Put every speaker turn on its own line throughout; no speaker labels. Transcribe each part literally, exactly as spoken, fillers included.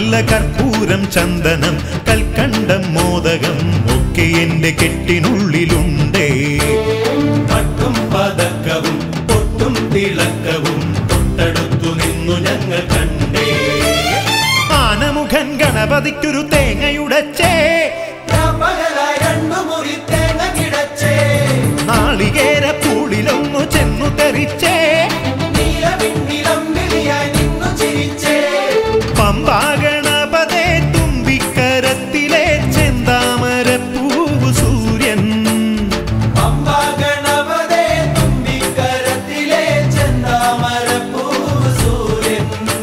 നല്ല കർപ്പൂരം ചന്ദനം കൽക്കണ്ടം മോദകം ഒക്കെ എന്റെ കെട്ടിനുള്ളിലുണ്ടേ. പട്ടും പതക്കവും പൊട്ടും തിളക്കവും തൊട്ടടുത്തു നിന്നു ഞങ്ങൾ കണ്ടേ. ആനമുഖൻ ഗണപതിക്കൊരു തേങ്ങയുടച്ചേ, നാളികേര പൂളിലൊന്നു ചെന്നു തെറിച്ചേ. പമ്പാ ഗണപതേ തുമ്പിക്കരത്തിലെ ചെന്താമര പൂവ് സൂര്യൻ. പമ്പാ ഗണപതേ തുമ്പിക്കരത്തിലെ ചെന്താമര പൂവ് സൂര്യൻ.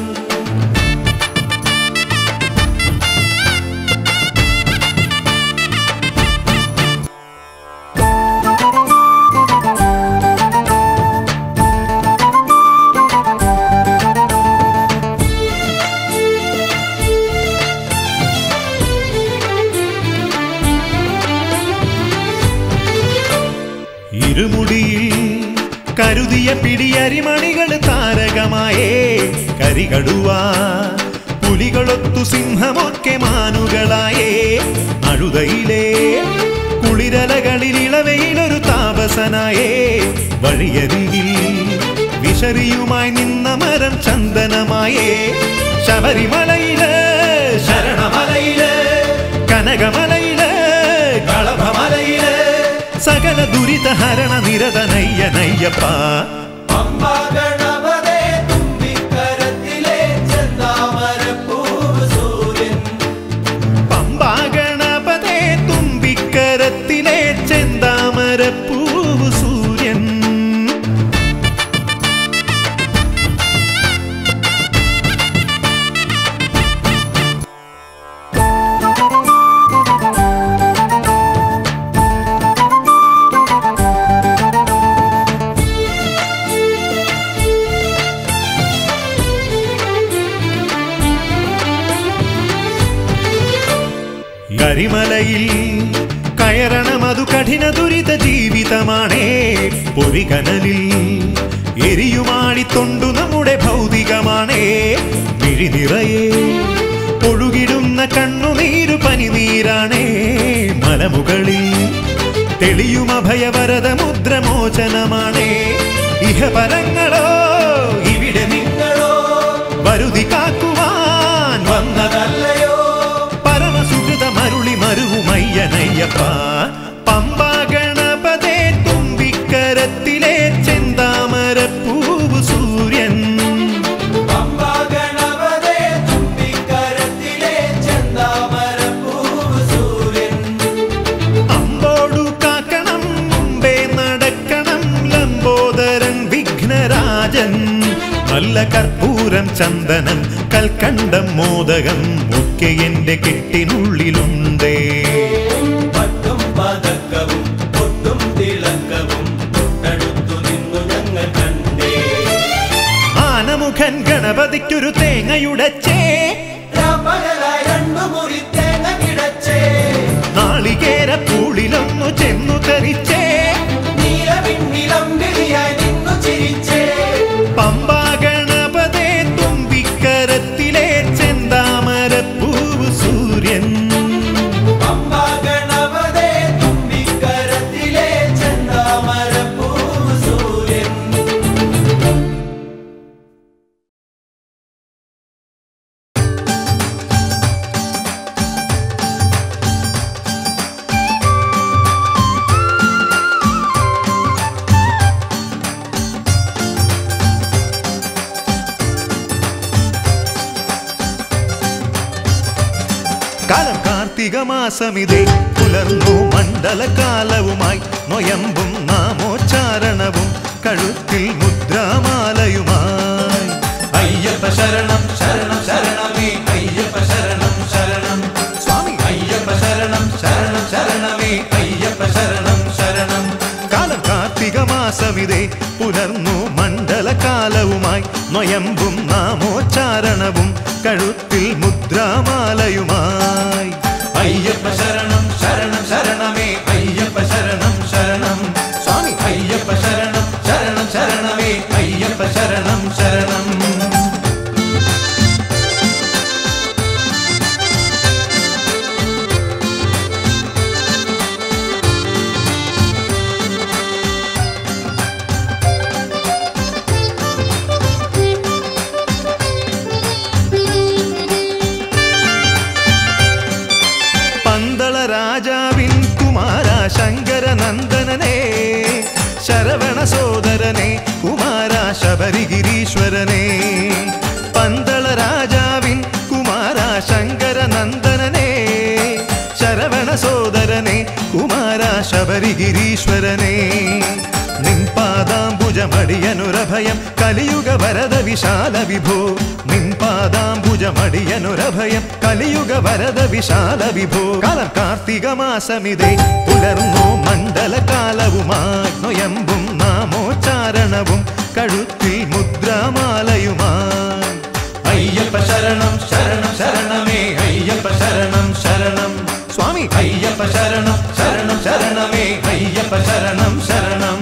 ഇരുമുടിയിൽ കരുതിയ പിടിയരിമണികൾ താരകമായേ. കരികടുവ പുലികളൊത്തു സിംഹമൊക്കെ മാനുകളായേ. അഴുതയിലെ കുളിരലകളിൽ ഇളവയിലൊരു താപസനായേ. വഴിയരികിൽ വിശറിയുമായി നിന്ന മരം ചന്ദനമായേ. ശബരിമലയില് ശരണമലയില് കനകമലയില് കളഭമലയില് സകല ദുരിത ഹരണ നിരതനയ്യനയ്യപ്പ. പമ്പാ ഗണപതേ തുമ്പിക്കരത്തിലെ ചെന്താമര പൂവ് സൂര്യൻ. പമ്പാ ഗണപതേ തുമ്പിക്കരത്തിലെ ചെന്താമര പൂവ് സൂര്യൻ. കരിമലയിൽ കയറണമതു കഠിന ദുരിത ജീവിതമാണേ. പൊരികനലിൽ എരിയുമാടിത്തൊണ്ടു നമ്മുടെ ഭൗതികമാണേ. മിഴി നിറയെ ഒഴുകിടുന്ന കണ്ണുനീരു പനിനീരാണേ. മലമുകളിൽ തെളിയും അഭയവരത മുദ്രമോചനമാണേ. ഇഹപരങ്ങളോ ഇവിടെ നിങ്ങളോ വരുതി കാക്കുവാൻ വന്നതല്ലയോ. മരുളി മരുവുമയ്യനയ്യപ്പ. പമ്പാ ഗണപതേ തുമ്പിക്കരത്തിലെ ചെന്താമര പൂവ് സൂര്യൻ. പമ്പാ ഗണപതേ തുമ്പിക്കരത്തിലെ ചെന്താമര പൂവ് സൂര്യൻ. അമ്പോടു കാക്കണം മുമ്പേ നടക്കണം ലംബോദരൻ വിഘ്നരാജൻ. നല്ല കർപ്പൂരം ചന്ദനം കൽക്കണ്ടം മോദകം ഒക്കെ എന്റെ കെട്ടിനുള്ളിലുണ്ടേ. പട്ടും പതക്കവും പൊട്ടും തിളക്കവും തൊട്ടടുത്തു നിന്നു ഞങ്ങൾ കണ്ടേ. ആനമുഖൻ ഗണപതിക്കൊരു തേങ്ങയുടച്ചേ, നാളികേര പൂളിലൊന്നു ചെന്നു തെറിച്ചേ. പമ്പാ ഗണപതേ തുമ്പിക്കരത്തിലെ ചെന്താമര പൂവ് സൂര്യൻ. പമ്പാ ഗണപതേ തുമ്പിക്കരത്തിലെ ചെന്താമര പൂവ് സൂര്യൻ. കാലം കാർത്തിക മാസമിതേ പുലർന്നു മണ്ഡലകാലവുമായി. നൊയമ്പും നാമോച്ചാരണവും കഴുത്തിൽ മുദ്രാമാലയുമായി. അയ്യപ്പ ശരണം ശരണം ശരണമേ അയ്യപ്പ ശരണം ശരണം സ്വാമി അയ്യപ്പ ശരണം ശരണം ശരണമേ അയ്യപ്പ ശരണം ശരണം. കാലം കാർത്തിക മാസമിതേ പുലർന്നു മണ്ഡലകാലവുമായി. നൊയമ്പും നാമോച്ചാരണവും കഴുത്തിൽ മുദ്രാമാലയുമായി. അയ്യപ്പ ശരണം ശരണം ശരണമേ അയ്യപ്പ ശരണം ശരണം സ്വാമി അയ്യപ്പ ശരണം ശരണം ശരണമേ അയ്യപ്പ ശരണം ശരണം.
സോദരനെ കുമാര ശബരിഗിരീശ്വരനെ പന്തള രാജാവിൻ കുമാര ശങ്കരനന്ദനനെ ശരവണ സോദരനെ കുമാര ശബരിഗിരീശ്വരനെ നിൻപാദാംബുജമടിയനുരഭയം കലിയുഗ വരദ വിശാല വിഭോ നിൻപാദാംബുജമടിയനുരഭയം കലിയുഗ വരദ വിശാല വിഭോ കാലം കാർത്തിക മാസമിതേ പുലർന്നു മണ്ഡലകാലവുമായി നൊയമ്പും നാമോച്ചാരണവും കഴുത്തിൽ മുദ്രാമാലയുമായി
അയ്യപ്പ ശരണം ശരണം ശരണമേ അയ്യപ്പ ശരണം ശരണം
സ്വാമി
അയ്യപ്പ ശരണം ശരണം ശരണമേ അയ്യപ്പ ശരണം ശരണം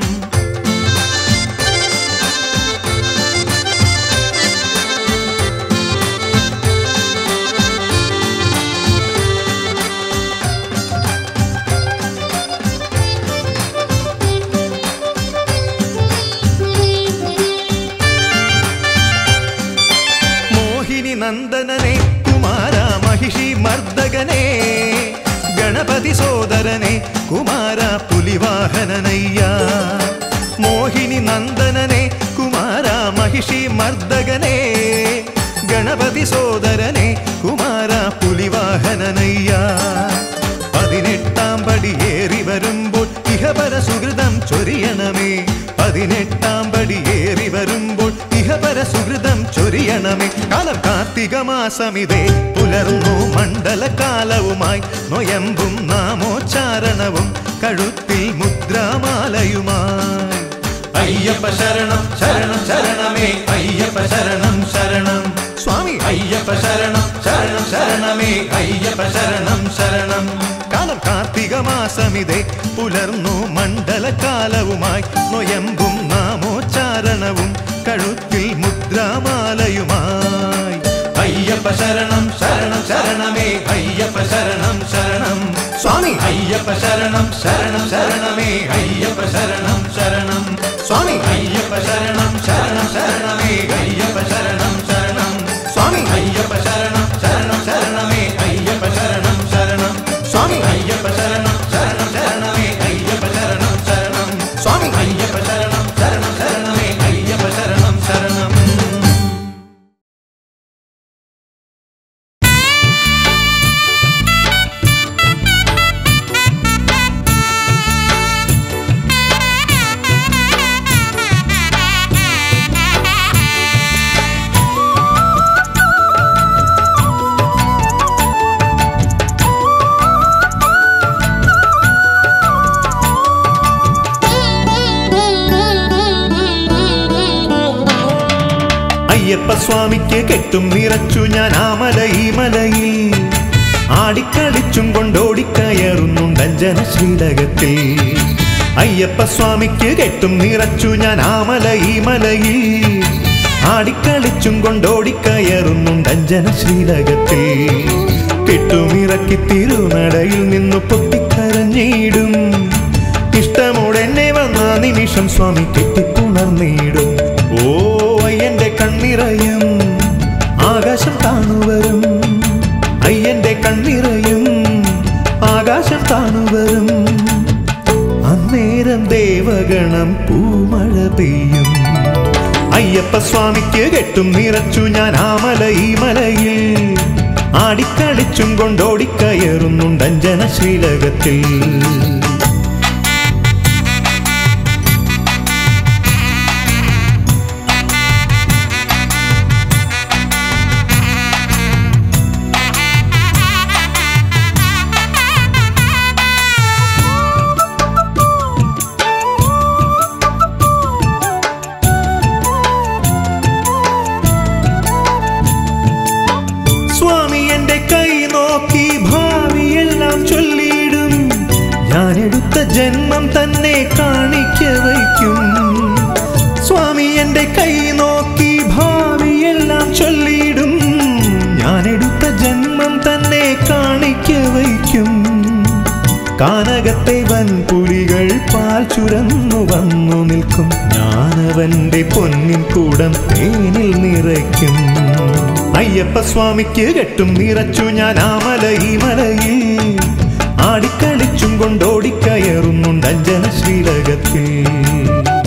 നന്ദനനെ കുമാര മഹിഷി മർദ്ദകനെ ഗണപതി സോദരനെ കുമാര പുലിവാഹനനയ്യ മോഹിനി നന്ദനനെ കുമാര മഹിഷി മർദ്ദകനെ ഗണപതി സോദരനെ കുമാര പുലിവാഹനനയ്യ പതിനെട്ടാം പടിയേറി വരുമ്പോൾ ഇഹപര സുഹൃതം ചൊരിയണമേ പതിനെട്ടാം പടിയേറി വരുമ്പോൾ ഇഹപര സുഹൃതം ചൊരിയണമേ കാലം കാർത്തിക മാസമിതേ പുലർന്നു മണ്ഡലകാലവുമായി നൊയമ്പും നാമോച്ചാരണവും കഴുത്തിൽ മുദ്രാമാലയുമായി
അയ്യപ്പ ശരണം ശരണം ശരണമേ അയ്യപ്പ ശരണം ശരണം
സ്വാമി
അയ്യപ്പ ശരണം ശരണം ശരണമേ അയ്യപ്പ ശരണം ശരണം
കാലം കാർത്തിക മാസമിതേ പുലർന്നു മണ്ഡലകാലവുമായി നൊയമ്പും നാമോച്ചാരണവും കഴുത്തിൽ മുദ്രാമാലയുമായി
അയ്യപ്പ ശരണം ശരണം ശരണമേ അയ്യപ്പ ശരണം ശരണം
സ്വാമി
അയ്യപ്പ ശരണം ശരണം ശരണമേ അയ്യപ്പ ശരണം ശരണം
സ്വാമി
അയ്യപ്പ ശരണം ശരണം ശരണമേ അയ്യപ്പ ശരണം ശരണം
സ്വാമി
അയ്യപ്പ ശരണം ശരണം ശരണമേ അയ്യപ്പ ശരണം ശരണം
സ്വാമി
അയ്യപ്പ ശരണം ശരണം ശരണമേ അയ്യപ്പ ശരണം ശരണം
സ്വാമി
അയ്യപ്പ ശരണം ശരണം ശരണമേ അയ്യപ്പ ശരണം ശരണം
അയ്യപ്പ സ്വാമിക്ക് കെട്ടും നിറച്ചു ഞാൻ ആ മല ഈ മലയിൽ ആടിക്കളിച്ചും കൊണ്ടോടിക്കയറുന്നുണ്ടഞ്ജന ശ്രീലകത്തിൽ അയ്യപ്പ സ്വാമിക്ക് കെട്ടും നിറച്ചു ഞാൻ ആ മല ഈ മലയിൽ ആടിക്കളിച്ചും കൊണ്ടോടിക്കയറുന്നുണ്ടഞ്ജന ശ്രീലകത്തിൽ കെട്ടുമിറക്കി തിരുനടയിൽ നിന്നു പൊട്ടിക്കരഞ്ഞിടും ഇഷ്ടമോടെന്നെ വന്ന നിമിഷം സ്വാമി കെട്ടിപ്പുണർന്നിടും ഓ അയ്യന്റെ കണ്ണിറയും ആകാശം താണുവരും അയ്യന്റെ കണ്ണിറയും ആകാശം താണുവരും അന്നേരം ദേവഗണം പൂമഴ പെയ്യും അയ്യപ്പ സ്വാമിക്ക് കെട്ടും നിറച്ചു ഞാൻ ആ മല ഈ മലയിൽ ആടിക്കളിച്ചും കൊണ്ടോടിക്കയറുന്നുണ്ടഞ്ജന ശ്രീലകത്തിൽ ജന്മം തന്നെ കാണിക്ക വയ്ക്കും സ്വാമി എന്റെ കൈ നോക്കി ഭാവിയെല്ലാം ചൊല്ലിയിടും ഞാനെടുത്ത ജന്മം തന്നെ കാണിക്ക വയ്ക്കും കാനകത്തെ വൻപുലികൾ പാൽ ചുരന്നു വന്നു നിൽക്കും ഞാനവന്റെ പൊന്നിൻ കൂടം തേനിൽ നിറയ്ക്കും അയ്യപ്പ സ്വാമിക്ക് കെട്ടും നിറച്ചു ഞാൻ ആ മല ഈ മലയിൽ ആടിക്കളിച്ചും കൊണ്ടോടിക്കയറുന്നുണ്ടഞ്ജന ശ്രീലകത്തിൽ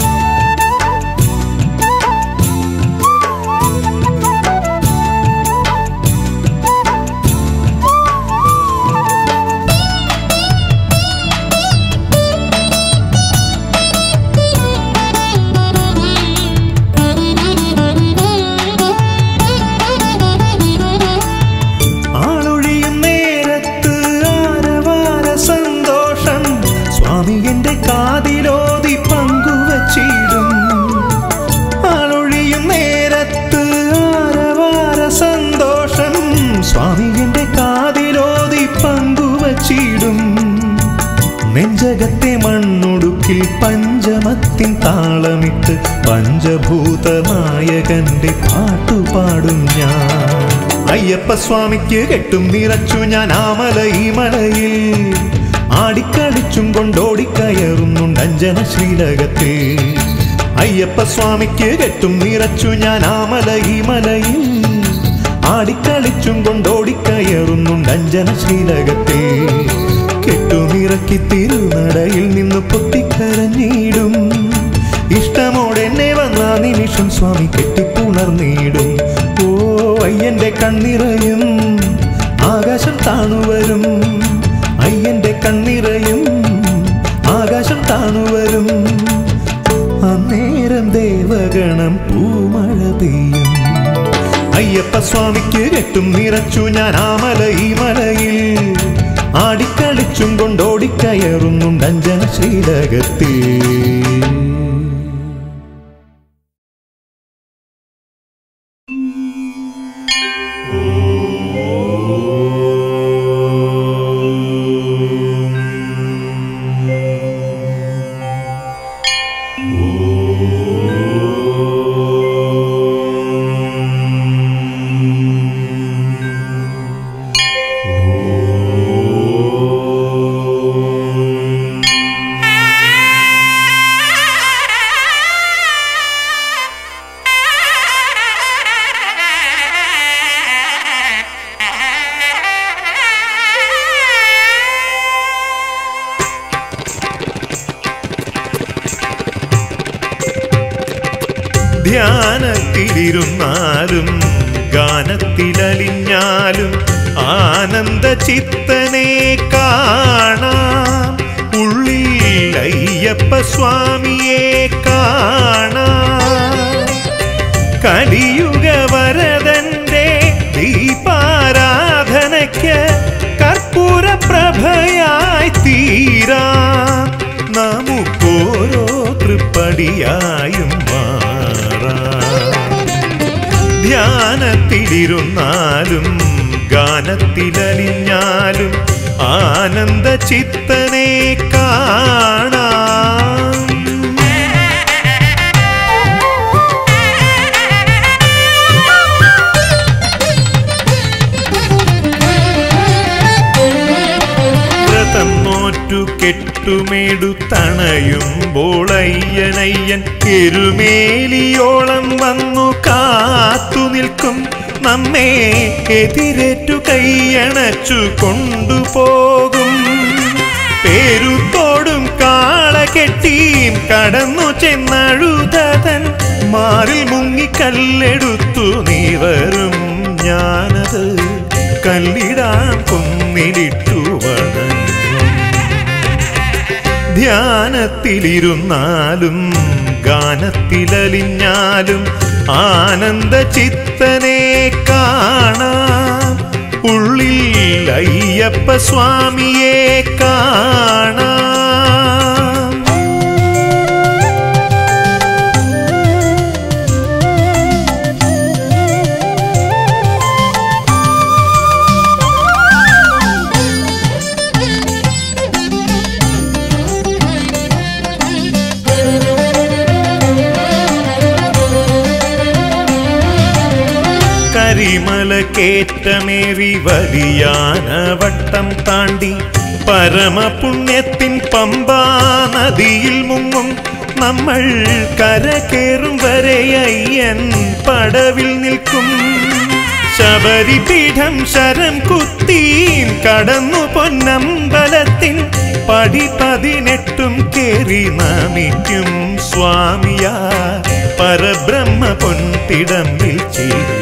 മൂക്കിൽ പഞ്ചമത്തിൻ താളമിട്ട് പഞ്ചഭൂത നായകന്റെ പാട്ടുപാടും ഞാൻ. അയ്യപ്പ സ്വാമിക്ക് കെട്ടും നിറച്ചു ഞാൻ ആമല ഈ മലയിൽ, ആടിക്കളിച്ചും കൊണ്ടോടിക്കയറുന്നുണ്ട് അഞ്ജന ശ്രീലകത്തിൽ. അയ്യപ്പ സ്വാമിക്ക് കെട്ടും നിറച്ചു ഞാൻ ആമല ഈ മലയിൽ, ആടിക്കളിച്ചും കൊണ്ടോടിക്കയറുന്നുണ്ട് അഞ്ജന ശ്രീലകത്തിൽ. കെട്ടുനിറക്കി തിരുനടയിൽ നിന്ന് പൊട്ടിക്കരഞ്ഞിടും, ഇഷ്ടമോടെ എന്നെ വന്ന നിമിഷം സ്വാമി കെട്ടിപ്പുണർന്നിടും. ഓ അയ്യന്റെ കണ്ണിറയും ആകാശം താണുവരും, അയ്യന്റെ കണ്ണിറയും ആകാശം താണുവരും. അന്നേരം ദേവഗണം പൂമഴ പെയ്യും. അയ്യപ്പ സ്വാമിക്ക് കെട്ടും നിറച്ചു ഞാൻ ആമല ഈ മലയിൽ, ആടിക്കളിച്ചും കൊണ്ടോടിക്കയറുന്നുണ്ട് അഞ്ജന ശ്രീലകത്തിൽ. ധ്യാനത്തിലിരുന്നാലും ഗാനത്തിലലിഞ്ഞാലും ആനന്ദ ചിത്തനെ കാണാം, ഉള്ളിൽ അയ്യപ്പ സ്വാമിയെ കാണാം. കലിയുഗ വരദന്റെ ദീപാരാധനയ്ക്ക് കർപ്പൂര പ്രഭയായി തീരാം, നമുക്കോരോ തൃപ്പടിയായും ധ്യാനത്തിലിരുന്നാലും ഗാനത്തിലലിഞ്ഞാലും ആനന്ദ ചിത്തനെ കാണാം. വ്രതം നോറ്റു കെട്ടുമെടുത്തണയുമ്പോൾ അയ്യനയ്യൻ എരുമേലിയോളം വന്നു കാത്തു നിൽക്കും, നമ്മെ എതിരേറ്റു കൈയണച്ചു കൊണ്ടുപോകും. പേരുത്തോടും കാളകെട്ടിയും കടന്നു ചെന്നഴുതൻ മാറിൽ മുങ്ങിക്കല്ലെടുത്തു നീ വരും, ഞാനത് കല്ലിടാൻ കുന്നിലിട്ടു വണങ്ങും. ധ്യാനത്തിലിരുന്നാലും ഗാനത്തിലലിഞ്ഞാലും ആനന്ദ ചിത്തനെ കാണാം, ഉള്ളിൽ അയ്യപ്പ സ്വാമിയെ കാണാം. കരിമല കേറ്റമേറി വലിയാനവട്ടം താണ്ടി പരമപുണ്യത്തിൻ പമ്പാ നദിയിൽ മുങ്ങും നമ്മൾ, കരകേറും വരെ അയ്യൻ പടവിൽ നിൽക്കും. ശബരിപീഠം ശരം കുത്തിയും കടന്നു പൊന്നമ്പലത്തിൻ പടി പതിനെട്ടും കേറി നമിക്കും സ്വാമിയാ പരബ്രഹ്മ പൊൻതിടമ്പിൽ ചിരിക്കും.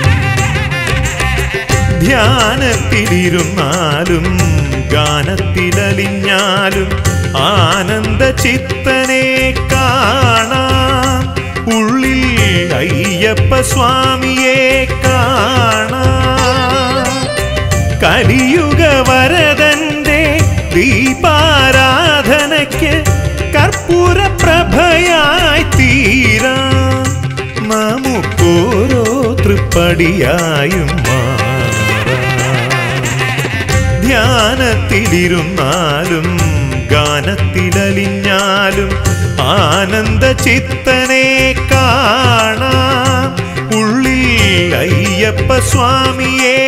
ധ്യാനത്തിലിരുന്നാലും ഗാനത്തിലലിഞ്ഞാലും ആനന്ദ ചിത്തനെ കാണാം, ഉള്ളിൽ അയ്യപ്പ സ്വാമിയെ കാണാം. കലിയുഗ വരദന്റെ ദീപാരാധനയ്ക്ക് കർപ്പൂര പ്രഭയായി തീരാം, നമുക്കോരോ തൃപ്പടിയായും മാറാം. ധ്യാനത്തിലിരുന്നാലും ഗാനത്തിലലിഞ്ഞാലും ആനന്ദ ചിത്തനെ കാണാം, ഉള്ളിൽ അയ്യപ്പ സ്വാമിയെ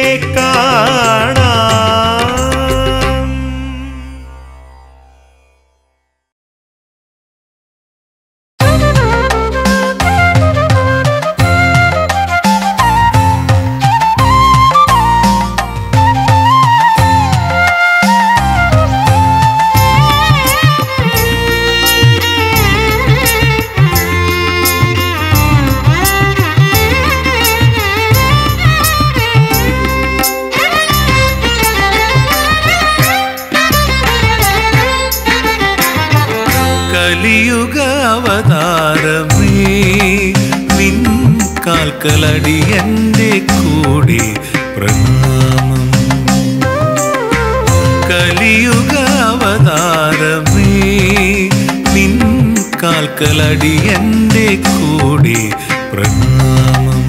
കാണാം.
കലിയുഗാവതാരമേ നിൻ കാൽക്കലടിയന്റെ കൂടെ പ്രണാമം. കലിയുഗാവതാരമേ നിൻ കാൽക്കലടിയന്റെ കൂടെ പ്രണാമം.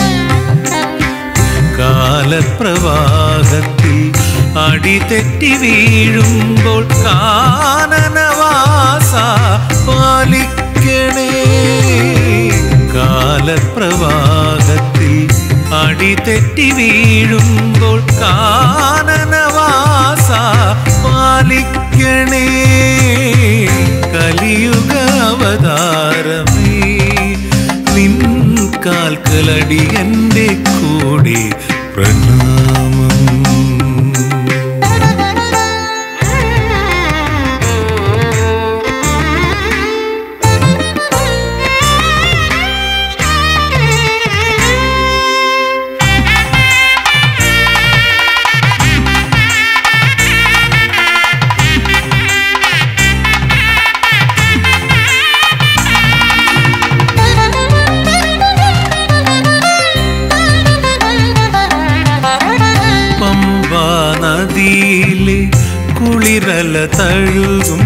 കാലപ്രവാഹത്തിൽ അടിതെറ്റി വീഴുമ്പോൾ കാനനവാസ പാലിക്കണേ. കാലപ്രവാഹത്തിൽ അടിതെറ്റി വീഴുമ്പോൾ കാനനവാസ പാലിക്കണേ. കലിയുഗ അവതാരമേ നിൻ കാൽക്കലടിയന്റെ കൂടെ പ്രണാമം. കുളിരല തഴുകും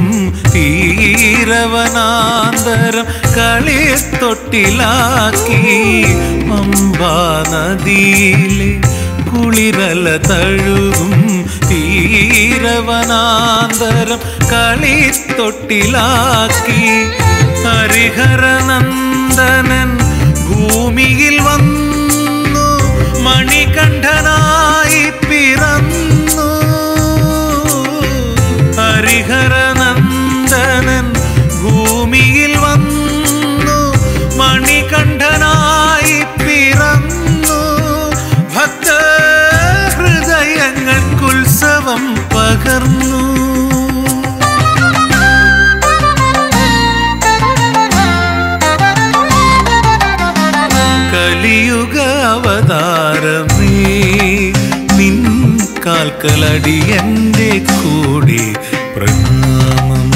തീരവനാന്തരം കളിത്തൊട്ടിലാക്കി. പമ്പാ നദിയിലെ കുളിരല തഴുകും തീരവനാന്തരം കളിത്തൊട്ടിലാക്കി. ഹരിഹരനന്ദനൻ ഭൂമിയിൽ വന്നു മണികണ്ഠനായി പിറന്നു. ഹരിഹരനന്ദനൻ ഭൂമിയിൽ വന്നു മണികണ്ഠനായി പിറന്നു. ഭക്ത ഹൃദയങ്ങൾക്കുത്സവം പകർന്നു. കലിയുഗ അവതാരമേ നിൻ കാൽക്കലടിയന്റെ കൂടെ പ്രണാമം.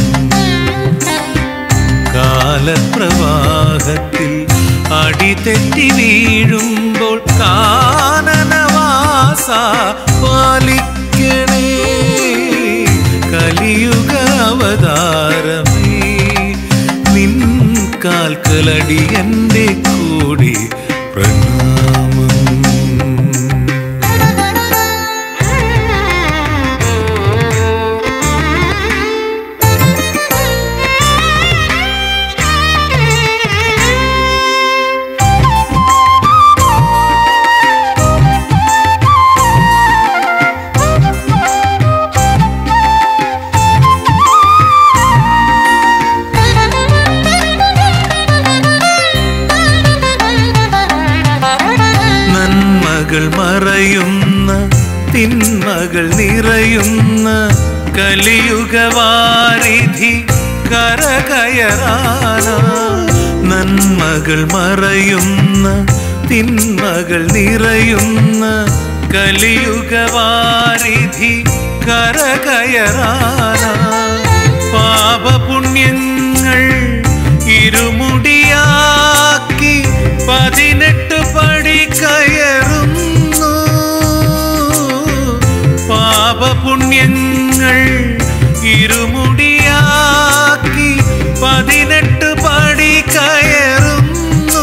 കാലപ്രവാഹത്തിൽ അടിതെറ്റി വീഴുമ്പോൾ കാനനവാസ പാലിക്കണേ. കലിയുഗ അവതാരമേ നിൻ കാൽക്കലടിയന്റെ കൂടെ പ്രണാമം. മറയുന്ന തിന്മകൾ നിറയുന്ന കലിയുഗവാരിധി കരകയറാന. നന്മകൾ മറയുന്ന തിന്മകൾ നിറയുന്ന കലിയുഗവാരിധി കരകയറാന. പാപപുണ്യങ്ങൾ ഇരുമുടിയാക്കി പതിനെട്ട് പടി കയറുന്നു. പാപപുണ്യങ്ങൾ ഇരുമുടിയാക്കി പതിനെട്ട് പടി കയറുന്നു.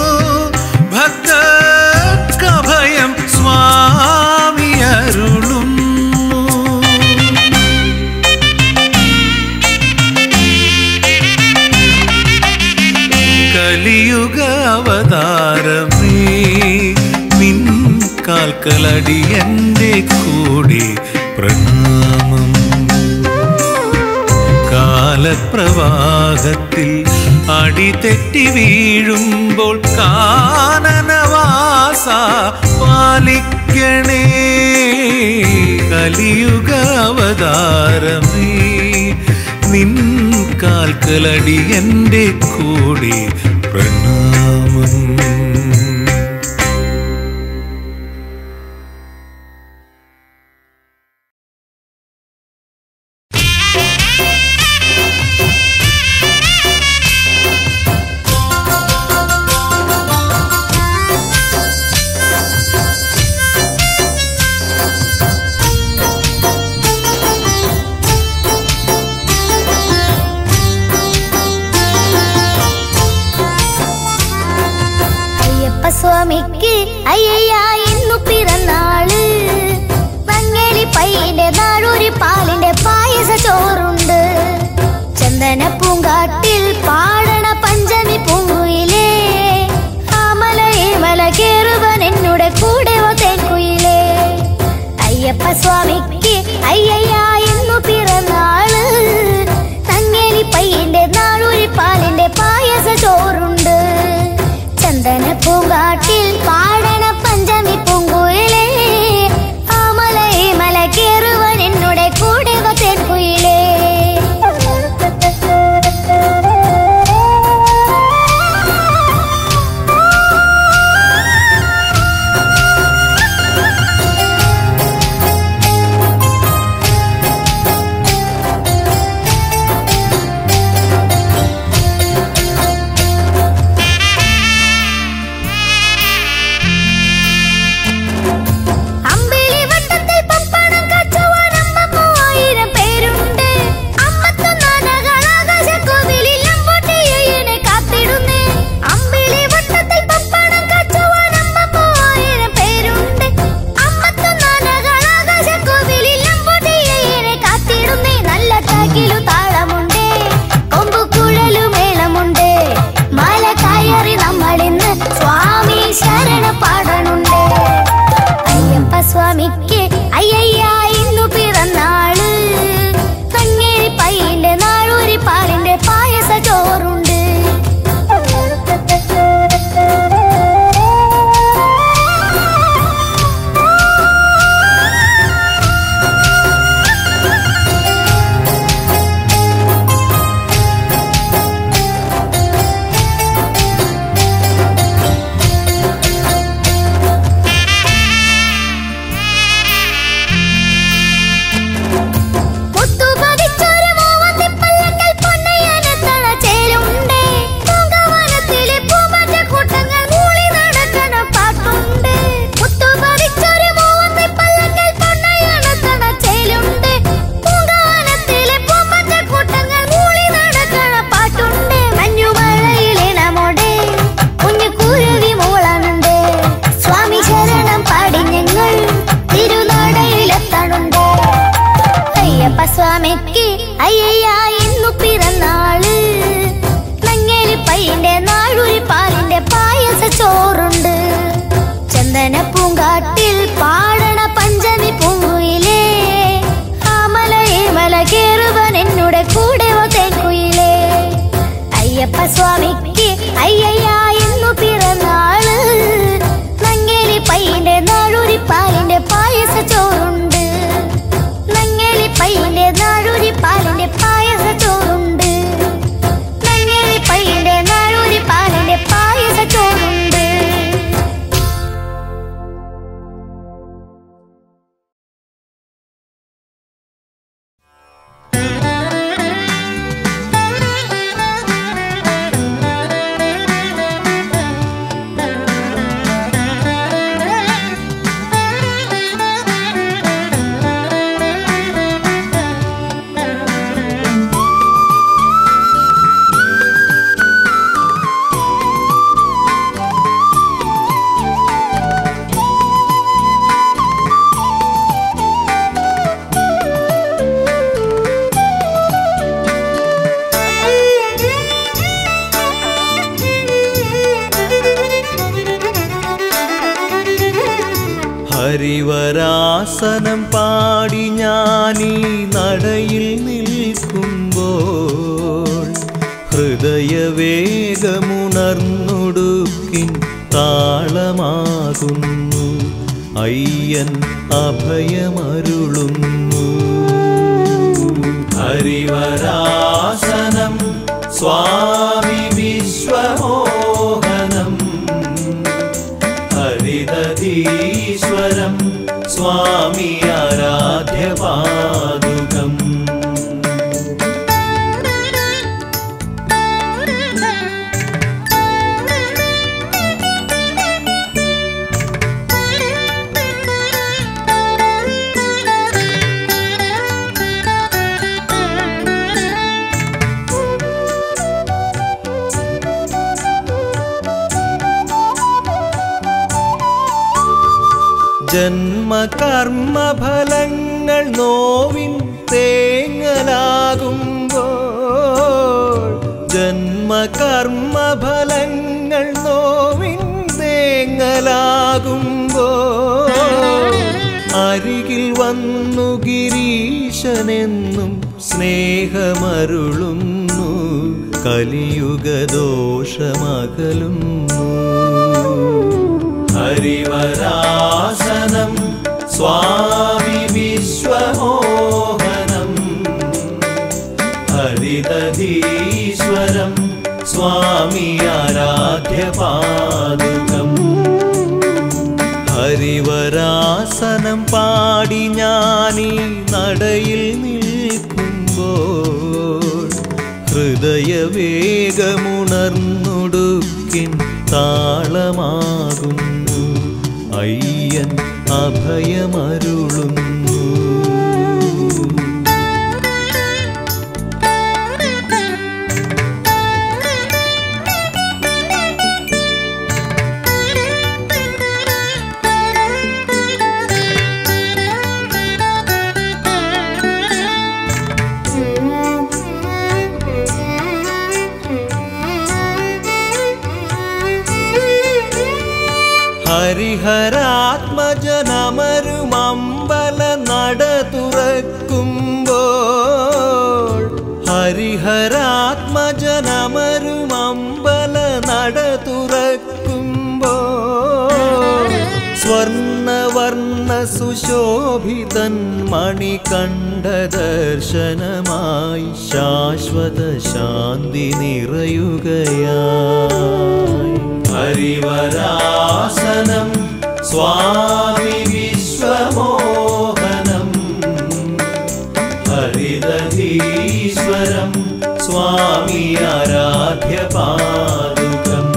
ഭക്തർക്കഭയം സ്വാമി അരുളുന്നു. കാൽക്കലടിയന്റെ കൂടെ പ്രണാമം. കാലപ്രവാഹത്തിൽ അടിതെറ്റി വീഴുമ്പോൾ കാനനവാസ പാലിക്കണേ. കലിയുഗ അവതാരമേ നിൻ കാൽക്കലടിയന്റെ കൂടെ പ്രണാമം.
സ്വാമിക്ക് അയ്യയ്യാ ഇന്നു പിറന്നാള്. പങ്ങേലി പയ്യന്റെ നാടൂരി പാലിന്റെ പായസ ചോറുണ്ട്. ചന്ദന പൂങ്കാട്ടിൽ പാടണ പഞ്ചമി പൂങ്കുയിലേ. ആ മലയെ മല കേറുവൻ എന്നുടെ കൂടെ തേക്കുയിലേ. അയ്യപ്പ സ്വാമിക്ക് അയ്യയ്യാ ഇന്നു പിറന്നാള്. പങ്ങേലി പയ്യന്റെ നാടൂരി പാലിന്റെ പായസ ചോറുണ്ട്. ചന്ദന പൂങ്കാട്ടിൽ പാടണ പഞ്ചമി പൂങ്കുയിലേ. ആ മലയെ മല കേറുവൻ എന്നുടെ കൂടെ തേക്കുയിലേ. സ്വാമിക്ക് അയ്യയ്യാ ഇന്നു പിറന്നാള്. കങ്ങേരി പയ്യന്റെ നാടൂരി പാലിന്റെ പായസ ചോറുണ്ട്. സ്വാമിക്ക് അയ്യയ്യാ ഇന്നു പിറന്നാള്. നങ്ങേലി പയ്യന്റെ നാടൂരി പാലിന്റെ പായസ ചോറുണ്ട്. ചന്ദന പൂങ്കാട്ടിൽ പാടണ പഞ്ചമി പൂങ്കുയിലേ. ആ മലയെ മല കേറുവൻ എന്നുടെ കൂടെ തേക്കുയിലേ. അയ്യപ്പ സ്വാമിക്ക് അയ്യയ്യാ ഇന്നു പിറന്നാള്. നങ്ങേലി പയ്യന്റെ നാടൂരി പാലിന്റെ പായസ ചോറുണ്ട്. നങ്ങേലി പയ്യന്റെ നാടൂരി പാലിന്റെ പായസ ചോറുണ്ട്. നങ്ങേലി പയ്യന്റെ നാടൂരി പാലിന്റെ പായസ ചോറുണ്ട്.
Thank you.
ഹരിവരാസനം പാടി ഞാനീ നടയിൽ നിൽക്കുമ്പോൾ ഹൃദയവേഗമുണർന്നൊടുക്കിൻ താളമാകുന്നു അയ്യൻ അഭയമരുളുന്നു. ഹരിവരാസനം സ്വാമി വിശ്വമോഹനം ഹരിദധീശ്വരം സ്വാമി ആരാധ്യപാദുകം. ജന്മകർമ്മഫലങ്ങൾ നോവിൻ തേങ്ങലാകുമ്പോൾ ജന്മകർമ്മഫലങ്ങൾ നോവിൻ തേങ്ങലാകുമ്പോൾ അരികിൽ വന്നു ഗിരീശനെന്നും സ്നേഹമരുളുന്നു കലിയുഗദോഷമകലുന്നു. ഹരിവരാസനം സ്വാമി വിശ്വമോഹനം ഹരിദധീശ്വരം സ്വാമി ആരാധ്യപാദുകം. ഹരിവരാസനം പാടി ഞാനീ നടയിൽ നിൽക്കുമ്പോൾ ഹൃദയവേഗമുണർന്നൊടുക്കിൻ താളമാകുന്നു അയ്യൻ അഭയമരുളുന്നു. ഹരിഹരാത്മജനമരുമമ്പല നട തുറക്കുമ്പോൾ ഹരിഹരാത്മജനമരുമമ്പല നട തുറക്കുമ്പോൾ സ്വർണവർണ്ണ സുശോഭിതൻ മണികണ്ഠ ദർശനമായി ശാശ്വത ശാന്തി നിറയുകയായി. ഹരിവരാസനം സ്വാമി വിശ്വമോഹനം ഹരിദധീശ്വരം സ്വാമി ആരാധ്യപാദുകം.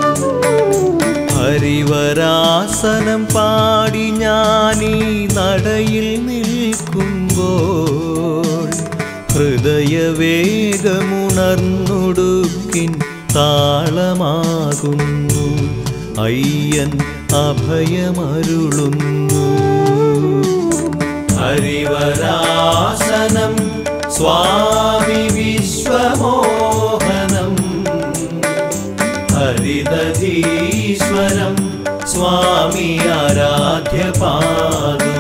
ഹരിവരാസനം പാടി ഞാനീ നടയിൽ നിൽക്കുമ്പോൾ ഹൃദയവേഗമുണർന്നൊടുക്കിൻ താളമാകുന്നു അയ്യൻ അഭയമരുളുന്നു. ഹരിവരാസനം സ്വാമി വിശ്വമോഹനം ഹരിദധീശ്വരം സ്വാമി ആരാധ്യപാദുകം.